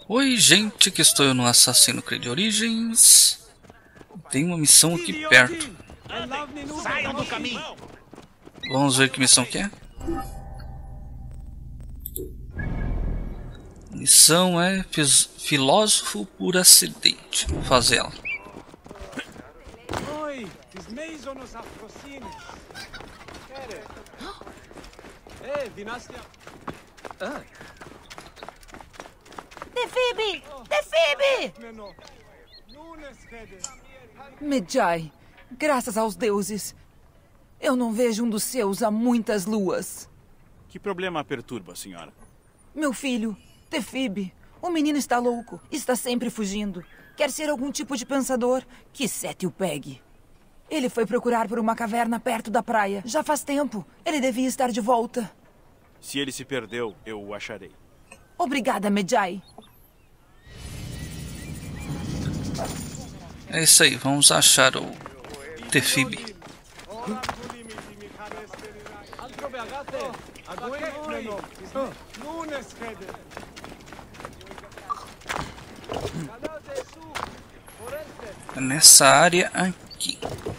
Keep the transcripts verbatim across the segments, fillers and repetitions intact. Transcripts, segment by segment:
Oi, gente, que estou eu no Assassino Creed Origins. Tem uma missão aqui perto. Saiam do caminho! Vamos ver que missão que é. Missão é filósofo por acidente. Vou fazer ela. Tefibi! Tefibi! Medjay, graças aos deuses. Eu não vejo um dos seus há muitas luas. Que problema a perturba, senhora? Meu filho, Tefibi. O menino está louco. Está sempre fugindo. Quer ser algum tipo de pensador. Que Sete o pegue. Ele foi procurar por uma caverna perto da praia. Já faz tempo. Ele devia estar de volta. Se ele se perdeu, eu o acharei. Obrigada, Medjay. É isso aí, vamos achar o Tefibi. É nessa área aqui.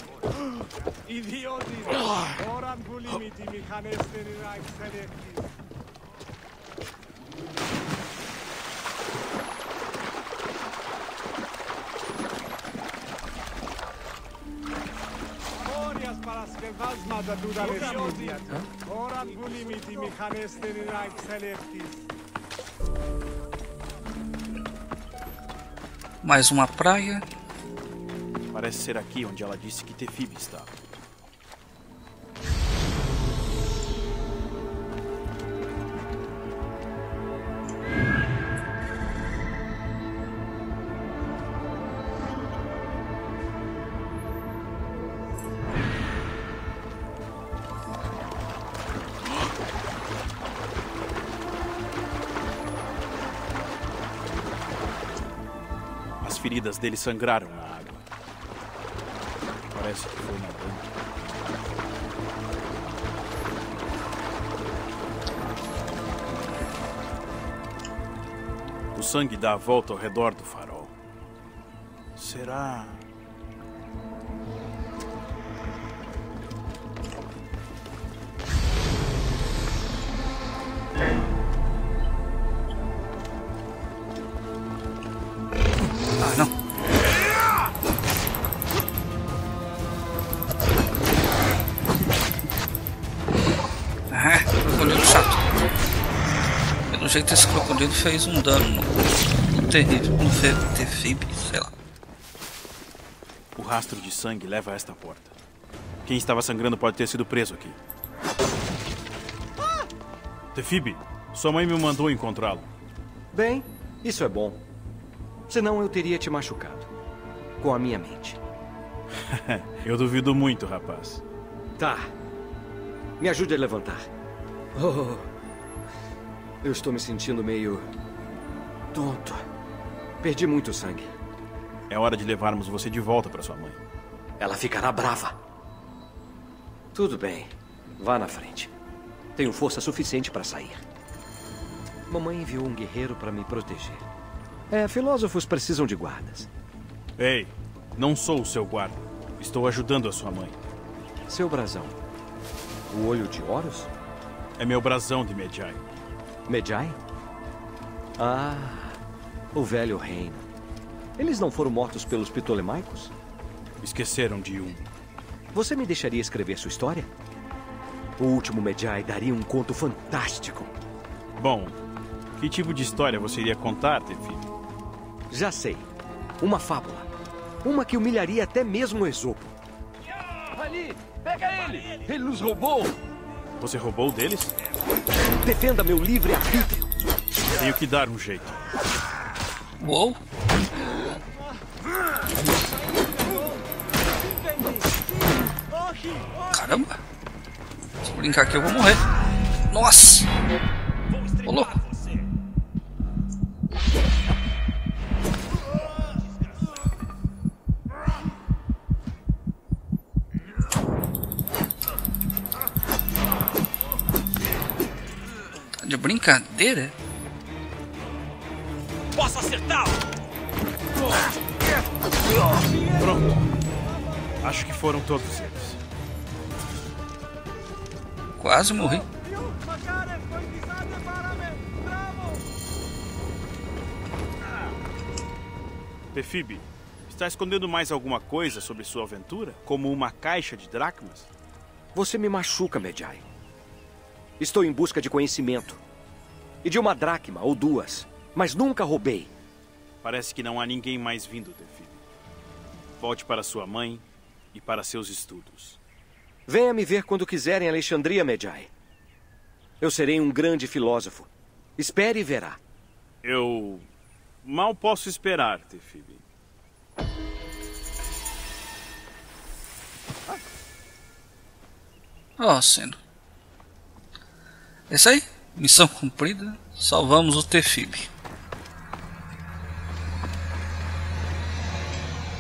Mais uma praia. Parece ser aqui onde ela disse que Tefibi estava. As feridas dele sangraram na água. Parece que foi nadando. O sangue dá a volta ao redor do farol. Será... Ah, não. Ah, crocodilo chato. Pelo jeito esse crocodilo fez um dano no terrível, no Tefibi, sei lá. O rastro de sangue leva a esta porta. Quem estava sangrando pode ter sido preso aqui. Tefibi, sua mãe me mandou encontrá-lo. Bem, isso é bom. Senão eu teria te machucado. Com a minha mente. Eu duvido muito, rapaz. Tá. Me ajude a levantar. Oh, eu estou me sentindo meio... tonto. Perdi muito sangue. É hora de levarmos você de volta para sua mãe. Ela ficará brava. Tudo bem. Vá na frente. Tenho força suficiente para sair. Mamãe enviou um guerreiro para me proteger. É, filósofos precisam de guardas. Ei, não sou o seu guarda. Estou ajudando a sua mãe. Seu brasão. O olho de Horus? É meu brasão de Medjay. Medjay? Ah, o velho reino. Eles não foram mortos pelos Ptolemaicos? Esqueceram de um. Você me deixaria escrever sua história? O último Medjay daria um conto fantástico. Bom, que tipo de história você iria contar, Tefibi? Já sei. Uma fábula. Uma que humilharia até mesmo o Esopo. Ali! Pega ele! Ele nos roubou! Você roubou deles? Defenda meu livre-arbítrio! Tenho que dar um jeito. Uou! Caramba! Se eu brincar aqui eu vou morrer. Nossa! Ô louco! Tá de brincadeira? posso acertá-lo! Pronto. Acho que foram todos eles. Quase morri. Tefibi, está escondendo mais alguma coisa sobre sua aventura? Como uma caixa de dracmas? Você me machuca, Medjay. Estou em busca de conhecimento. E de uma dracma ou duas. Mas nunca roubei. Parece que não há ninguém mais vindo, Tefibi. Volte para sua mãe e para seus estudos. Venha me ver quando quiser em Alexandria, Medjay. Eu serei um grande filósofo. Espere e verá. Eu mal posso esperar, Tefibi. Ó, sendo. É isso aí. Missão cumprida. Salvamos o Tefibi.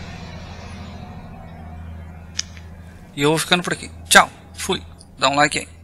E eu vou ficando por aqui. Tchau. Fui. Dá um like aí.